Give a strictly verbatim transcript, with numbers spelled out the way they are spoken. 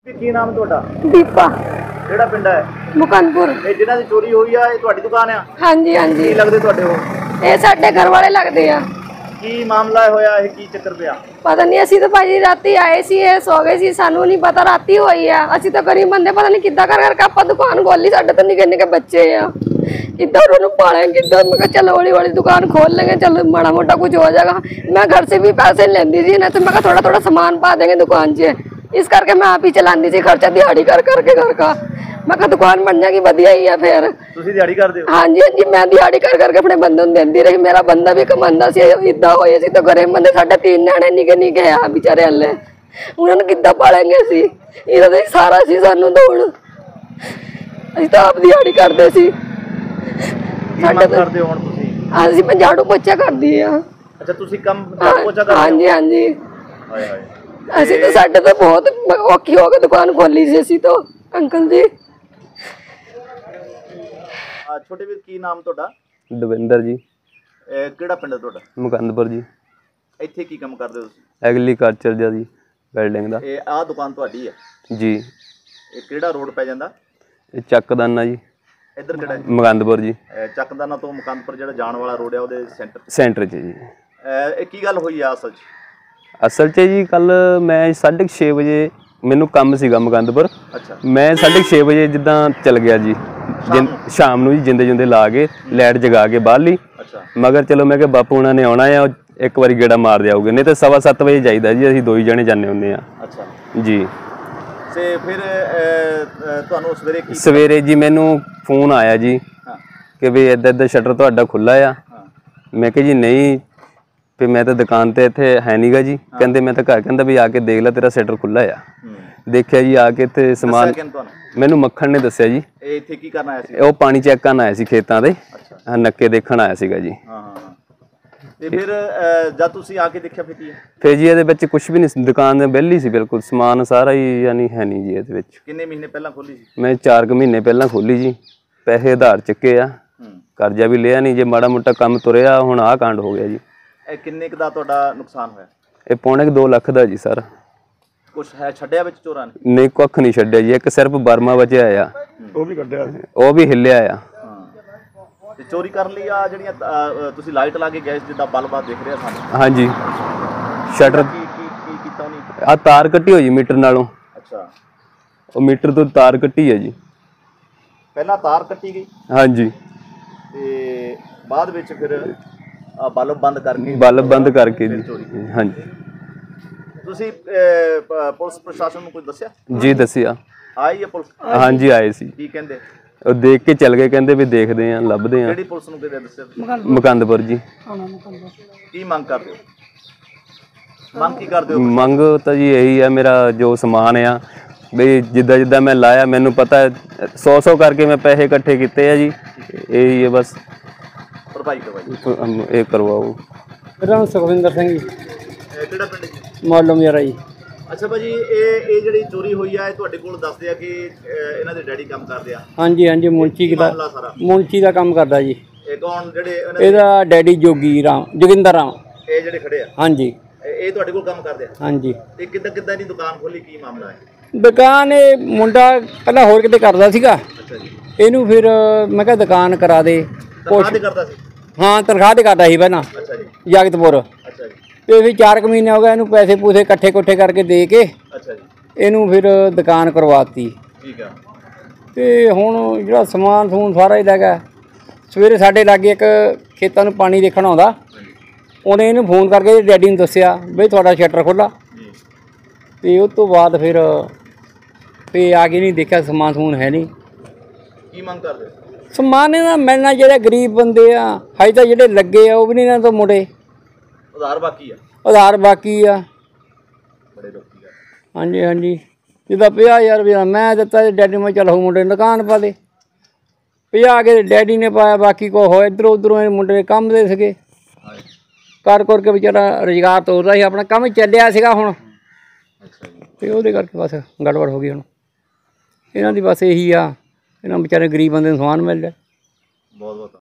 ਕੀ ਨਾਮ ਤੁਹਾਡਾ? दीपा ਕਿਹੜਾ ਪਿੰਡ ਹੈ? मुकंदपुर। ਇਹ ਜਿਨ੍ਹਾਂ ਦੀ ਚੋਰੀ ਹੋਈ ਆ ਇਹ ਤੁਹਾਡੀ ਦੁਕਾਨ ਆ? हाँ जी हाँ जी। ਕੀ ਲੱਗਦੇ ਤੁਹਾਡੇ ਉਹ? ये साडे घर वाले लगते हैं। ਕੀ ਮਾਮਲਾ ਹੋਇਆ ਇਹ ਕੀ ਚੱਕਰ ਪਿਆ? पता नहीं असी तो भाजी राती आए सी सो गए सी सानू नहीं पता राती हुई है असी तो गरीब बंदे पता नहीं किदा कर करके आप दुकान खोली साडे तो निके निके बच्चे आ किदा उन्होंने पाले किदा मैं कहा चलो हौली हौली दुकान खोल लेंगे चलो माड़ा मोटा कुछ हो जाएगा। मैं घर से भी पैसे लेंदी थी ना तो मैं थोड़ा थोड़ा सामान पा देंगे दुकान से इस करके मैं आप ही चलाती थी खर्चा दिहाड़ी कर करके घर का मैं कहा दुकान बन जाएगी वधिया ही है फिर। ਤੁਸੀਂ ਦਿਹਾੜੀ ਕਰਦੇ ਹੋ? हाँ जी हाँ जी मैं दिहाड़ी कर करके अपने बंदे ਨੂੰ ਦਿੰਦੀ रही मेरा बंदा भी कमांदा सी इदा होए सी तो घरे बंदे साडे तीन नियाणे निके निके आ बेचारे हले उन्हां ਨੂੰ किद्दां पालेंगे सी ਇਹਦਾ ਤਾਂ ਸਾਰਾ ਸੀ ਸਾਨੂੰ ਦੌੜ ਅਸੀਂ ਤਾਂ ਆਪ ਦਿਹਾੜੀ ਕਰਦੇ ਸੀ। ਸਾਡੇ ਕਰਦੇ ਹੋ ਹੁਣ ਤੁਸੀਂ? ਅਸੀਂ ਮੈਂ ਝਾੜੂ ਪੋਚਾ ਕਰਦੀ ਆ। ਅੱਛਾ ਤੁਸੀਂ ਕੰਮ ਝਾੜੂ ਪੋਚਾ ਕਰਦੇ ਹੋ? हाँ जी हाँ जी। ਹਾਏ ਹਾਏ ਅਸੀਂ ਤਾਂ ਸਾਡੇ ਤਾਂ ਬਹੁਤ ਔਖੀ ਹੋ ਕੇ ਦੁਕਾਨ ਖੋਲੀ ਸੀ ਅਸੀਂ ਤਾਂ ਅੰਕਲ ਜੀ। ਆ ਛੋਟੇ ਵੀਰ ਕੀ ਨਾਮ ਤੁਹਾਡਾ? ਦਵਿੰਦਰ ਜੀ। ਇਹ ਕਿਹੜਾ ਪਿੰਡ ਹੈ ਤੁਹਾਡਾ? ਮੁਕੰਦਪੁਰ ਜੀ। ਇੱਥੇ ਕੀ ਕੰਮ ਕਰਦੇ ਹੋ ਤੁਸੀਂ? ਐਗਰੀਕਲਚਰ ਦਾ ਜੀ ਬਿਲਡਿੰਗ ਦਾ। ਇਹ ਆਹ ਦੁਕਾਨ ਤੁਹਾਡੀ ਹੈ ਜੀ। ਇਹ ਕਿਹੜਾ ਰੋਡ ਪੈ ਜਾਂਦਾ? ਇਹ ਚੱਕਦਾਨਾ ਜੀ। ਇੱਧਰ ਕਿਹੜਾ? ਮੁਕੰਦਪੁਰ ਜੀ। ਚੱਕਦਾਨਾ ਤੋਂ ਮੁਕੰਦਪੁਰ ਜਿਹੜਾ ਜਾਣ ਵਾਲਾ ਰੋਡ ਹੈ ਉਹਦੇ ਸੈਂਟਰ ਸੈਂਟਰ 'ਚ ਜੀ। ਇਹ ਕੀ ਗੱਲ ਹੋਈ ਆ ਅਸਲ 'ਚ? ਅਸਲ 'ਚ ਜੀ ਕੱਲ ਮੈਂ ਸਾਢੇ ਛੇ ਵਜੇ ਮੈਨੂੰ ਕੰਮ ਸੀਗਾ ਮੁਕੰਦਪੁਰ। ਅੱਛਾ। ਮੈਂ ਸਾਢੇ ਛੇ ਵਜੇ ਜਿੱਦਾਂ ਚੱਲ ਗਿਆ ਜੀ ਸ਼ਾਮ ਨੂੰ ਜੀ ਜਿੰਦੇ ਜੁੰਦੇ ਲਾ ਕੇ ਲਾਈਟ ਜਗਾ ਕੇ ਬਾਹਰ ਲਈ। ਅੱਛਾ। ਮਗਰ ਚਲੋ ਮੈਂ ਕਿਹਾ ਬਾਪੂ ਉਹਨਾਂ ਨੇ ਆਉਣਾ ਆ ਇੱਕ ਵਾਰੀ ਗੇੜਾ ਮਾਰ ਦਿਆਉਗੇ ਨਹੀਂ ਤਾਂ ਸਵਾ ਸੱਤ ਵਜੇ ਜਾਈਦਾ ਜੀ ਅਸੀਂ ਦੋ ਹੀ ਜਣੇ ਜਾਂਦੇ ਹੁੰਦੇ ਆ। ਅੱਛਾ ਜੀ। ਤੇ ਫਿਰ ਤੁਹਾਨੂੰ ਸਵੇਰੇ ਕੀ? ਸਵੇਰੇ ਜੀ ਮੈਨੂੰ ਫੋਨ ਆਇਆ ਜੀ ਕਿ ਵੀ ਇੱਦਾਂ ਇੱਦਾਂ ਸ਼ਟਰ ਤੁਹਾਡਾ ਖੁੱਲ੍ਹਾ ਆ। ਮੈਂ ਕਿਹਾ ਜੀ ਨਹੀਂ ਵੀ ਮੈਂ ਤਾਂ ਦੁਕਾਨ ਤੇ ਇੱਥੇ ਹੈ ਨੀਗਾ ਜੀ। ਕਹਿੰਦੇ ਮੈਂ ਤਾਂ ਘਰ ਕਹਿੰਦਾ ਵੀ ਆ ਕੇ ਦੇਖ ਲੈ ਤੇਰਾ ਸ਼ਟਰ ਖੁੱਲ੍ਹਾ ਆ। ਦੇਖਿਆ ਜੀ ਆ ਕੇ ਇੱਥੇ ਸਮਾਨ ਮੈਨੂੰ ਮੱਖਣ ਨੇ ਦੱਸਿਆ ਜੀ। ਇਹ ਇੱਥੇ ਕੀ ਕਰਨ ਆਇਆ ਸੀ? ਉਹ ਪਾਣੀ ਚੈੱਕ ਕਰਨ ਆਇਆ ਸੀ ਖੇਤਾਂ ਦੇ ਨੱਕੇ ਦੇਖਣ ਆਇਆ ਸੀਗਾ ਜੀ। ਹਾਂ ਹਾਂ। ਤੇ ਫਿਰ ਜਦ ਤੁਸੀਂ ਆ ਕੇ ਦੇਖਿਆ ਫਿਰ ਕੀ? ਫਿਰ ਜੀ ਇਹਦੇ ਵਿੱਚ ਕੁਝ ਵੀ ਨਹੀਂ ਸੀ ਦੁਕਾਨ ਦੇ ਵਿਹਲੀ ਸੀ ਬਿਲਕੁਲ ਸਮਾਨ ਸਾਰਾ ਹੀ ਯਾਨੀ ਹੈ ਨਹੀਂ ਜੀ ਇਹਦੇ ਵਿੱਚ। ਕਿੰਨੇ ਮਹੀਨੇ ਪਹਿਲਾਂ ਖੋਲੀ ਸੀ? ਮੈਂ ਚਾਰ ਕੁ ਮਹੀਨੇ ਪਹਿਲਾਂ ਖੋਲੀ ਜੀ। ਪੈਸੇ ਉਧਾਰ ਚੱਕੇ ਆ ਕਰਜ਼ਾ ਵੀ ਲਿਆ ਨਹੀਂ ਜੇ ਮਾੜਾ ਮੋਟਾ ਕੰਮ ਤੁਰਿਆ ਹੁਣ ਆਹ ਕਾਂਡ ਹੋ ਗਿਆ ਜੀ। ਇਹ ਕਿੰਨੇ ਕੁ ਦਾ ਤੁਹਾਡਾ ਨੁਕਸਾਨ ਹੋਇਆ? ਇਹ ਪੌਣੇ ਕੁ ਦੋ ਲੱਖ ਦਾ ਜੀ ਸਰ। ਕੁਛ ਹੈ ਛੱਡਿਆ ਵਿੱਚ ਚੋਰਾਂ ਨੇ? ਨਹੀਂ ਕੁੱਖ ਨਹੀਂ ਛੱਡਿਆ ਜੀ ਇੱਕ ਸਿਰਫ ਬਰਮਾ ਬਚਿਆ ਆ ਉਹ ਵੀ ਕੱਢਿਆ ਉਹ ਵੀ ਹਿੱਲਿਆ ਆ। ਤੇ ਚੋਰੀ ਕਰਨ ਲਈ ਆ ਜਿਹੜੀਆਂ ਤੁਸੀਂ ਲਾਈਟ ਲਾ ਕੇ ਗਏ ਜਿੱਦਾਂ ਬਲਬ ਦਿਖ ਰਿਹਾ ਸਾਨੂੰ? ਹਾਂਜੀ। ਸ਼ਟਰ ਕੀ ਕੀ ਕੀ ਕੀਤਾ ਉਹਨੇ? ਆ ਤਾਰ ਕੱਟੀ ਹੋਈ ਮੀਟਰ ਨਾਲੋਂ। ਅੱਛਾ। ਉਹ ਮੀਟਰ ਤੋਂ ਤਾਰ ਕੱਟੀ ਹੈ ਜੀ। ਪਹਿਲਾਂ ਤਾਰ ਕੱਟੀ ਗਈ? ਹਾਂਜੀ। ਤੇ ਬਾਅਦ ਵਿੱਚ ਫਿਰ ਬਲਬ ਬੰਦ ਕਰਕੇ? ਬਲਬ ਬੰਦ ਕਰਕੇ ਜੀ। ਹਾਂਜੀ। ਤੁਸੀਂ ਪੁਲਿਸ ਪ੍ਰਸ਼ਾਸਨ ਨੂੰ ਕੁਝ ਦੱਸਿਆ? ਜੀ ਦੱਸਿਆ। ਆਈ ਹੈ ਪੁਲਿਸ? ਹਾਂਜੀ ਆਏ ਸੀ। ਕੀ ਕਹਿੰਦੇ? ਉਹ ਦੇਖ ਕੇ ਚੱਲ ਗਏ ਕਹਿੰਦੇ ਵੀ ਦੇਖਦੇ ਆ ਲੱਭਦੇ ਆ। ਕਿਹੜੀ ਪੁਲਿਸ ਨੂੰ ਕਿਹਦੇ ਦੱਸਿਆ? ਮੁਕੰਦਪੁਰ ਜੀ। ਕੀ ਮੰਗ ਕਰਦੇ ਹੋ? ਮੰਗ ਕੀ ਕਰਦੇ ਹੋ? ਮੰਗ ਤਾਂ ਜੀ ਇਹੀ ਆ ਮੇਰਾ ਜੋ ਸਮਾਨ ਆ ਵੀ ਜਿੱਦਾਂ ਜਿੱਦਾਂ ਮੈਂ ਲਾਇਆ ਮੈਨੂੰ ਪਤਾ ਸੌ ਸੌ ਕਰਕੇ ਮੈਂ ਪੈਸੇ ਇਕੱਠੇ ਕੀਤੇ ਆ ਜੀ ਇਹੀ ਹੈ ਬਸ ਭਰਪਾਈ ਕਰਵਾਈ ਇਹ ਕਰਵਾਓ। ਮੇਰਾ ਨਾਮ ਸੁਖਵਿੰਦਰ ਸਿੰਘ ਜੀ। ਕਿਹੜਾ ਪਿੰਡ ਜੀ? ਮਾਲੂਮ ਯਾਰਾ ਜੀ। ਅੱਛਾ ਭਾਜੀ ਇਹ ਇਹ ਜਿਹੜੀ ਚੋਰੀ ਹੋਈ ਆ ਇਹ ਤੁਹਾਡੇ ਕੋਲ ਦੱਸਦੇ ਆ ਕਿ ਇਹਨਾਂ ਦੇ ਡੈਡੀ ਕੰਮ ਕਰਦੇ ਆ? ਹਾਂਜੀ ਹਾਂਜੀ ਮੁੰਚੀ ਦਾ ਮੁੰਚੀ ਦਾ ਕੰਮ ਕਰਦਾ ਜੀ। ਇਹ ਕੌਣ ਜਿਹੜੇ? ਇਹਦਾ ਡੈਡੀ ਜੋਗੀ ਰਾਮ ਜੋਗਿੰਦਰ ਰਾਮ। ਇਹ ਜਿਹੜੇ ਖੜੇ ਆ? ਹਾਂਜੀ। ਇਹ ਤੁਹਾਡੇ ਕੋਲ ਕੰਮ ਕਰਦੇ ਆ? ਹਾਂਜੀ। ਤੇ ਕਿੱਦਾਂ ਕਿੱਦਾਂ ਦੀ ਦੁਕਾਨ ਖੋਲੀ ਕੀ ਮਾਮਲਾ ਹੈ? ਦੁਕਾਨ ਇਹ ਮੁੰਡਾ ਪਹਿਲਾਂ ਹੋਰ ਕਿਤੇ ਕਰਦਾ ਸੀਗਾ। ਅੱਛਾ ਜੀ। ਇਹਨੂੰ ਫਿਰ ਮੈਂ ਕਿਹਾ ਦੁਕਾਨ ਕਰਾ ਦੇ। ਤਨਖਾਹ ਤੇ ਕਰਦਾ ਸੀ? ਹਾਂ ਤਨਖਾਹ ਤੇ ਕਰਦਾ ਸੀ ਪਹਿਲਾਂ। ਅੱਛਾ ਜੀ। ਜਗਤਪੁਰ। ਅੱਛਾ ਜੀ। ਤੇ ਫਿਰ ਚਾਰ ਕੁ ਮਹੀਨੇ ਹੋ ਗਏ ਇਹਨੂੰ ਪੈਸੇ ਪੂਸੇ ਇਕੱਠੇ ਇਕੱਠੇ ਕਰਕੇ ਦੇ ਕੇ ਅੱਛਾ ਜੀ ਇਹਨੂੰ ਫਿਰ ਦੁਕਾਨ ਕਰਵਾਤੀ। ਠੀਕ ਆ। ਤੇ ਹੁਣ ਜਿਹੜਾ ਸਮਾਨ ਸਮੂਨ ਸਾਰਾ ਹੀ ਲੈ ਗਿਆ। ਸਵੇਰੇ ਸਾਡੇ ਲਾਗੇ ਇੱਕ ਖੇਤਾਂ ਨੂੰ ਪਾਣੀ ਦੇਖਣ ਆਉਂਦਾ ਉਹਨੇ ਇਹਨੂੰ ਫੋਨ ਕਰਕੇ ਡੈਡੀ ਨੂੰ ਦੱਸਿਆ ਬਈ ਤੁਹਾਡਾ ਸ਼ਟਰ ਖੁੱਲ੍ਹਾ। ਤੇ ਉਸ ਤੋਂ ਬਾਅਦ ਫਿਰ ਤੇ ਆ ਕੇ ਨਹੀਂ ਦੇਖਿਆ ਸਮਾਨ ਸਮੂਨ ਹੈ ਨਹੀਂ। ਕੀ ਮੰਗ ਕਰਦੇ? ਸਮਾਨ ਇਹਨਾਂ ਮਿਲਣਾ ਜਿਹੜੇ ਗਰੀਬ ਬੰਦੇ ਆ ਹਜੇ ਤਾਂ ਜਿਹੜੇ ਲੱਗੇ ਆ ਉਹ ਵੀ ਨਹੀਂ ਇਹਨਾਂ ਤੋਂ ਮੁੜੇ। ਉਧਾਰ ਬਾਕੀ ਆ? ਉਧਾਰ ਬਾਕੀ ਆ। ਬੜੇ ਲੋਕੀ ਆ। ਹਾਂਜੀ ਹਾਂਜੀ। ਜਿੱਦਾਂ ਪੰਜਾਹ ਹਜ਼ਾਰ ਰੁਪਇਆ ਮੈਂ ਦਿੱਤਾ ਡੈਡੀ ਮੈਂ ਚੱਲ ਹੋ ਮੁੰਡੇ ਨੂੰ ਦੁਕਾਨ ਪਾ ਦੇ ਪੰਜਾਹ ਕੇ ਡੈਡੀ ਨੇ ਪਾਇਆ ਬਾਕੀ ਕੋ ਹੋ ਇੱਧਰੋਂ ਉੱਧਰੋਂ ਇਹ ਮੁੰਡੇ ਕੰਮ ਦੇ ਸੀਗੇ ਕਰ ਕਰਕੇ ਵਿਚਾਰਾ ਰੁਜ਼ਗਾਰ ਤੋਰਦਾ ਸੀ ਆਪਣਾ ਕੰਮ ਚੱਲਿਆ ਸੀਗਾ ਹੁਣ। ਤੇ ਉਹਦੇ ਕਰਕੇ ਬਸ ਗੜਬੜ ਹੋ ਗਈ ਹੁਣ ਇਹਨਾਂ ਦੀ ਬਸ ਇਹੀ ਆ ਇਹਨਾਂ ਵਿਚਾਰੇ ਗਰੀਬ ਬੰਦੇ ਨੂੰ ਸਮਾਨ ਮਿਲ ਜਾਏ। ਬਹੁਤ ਬਹੁਤ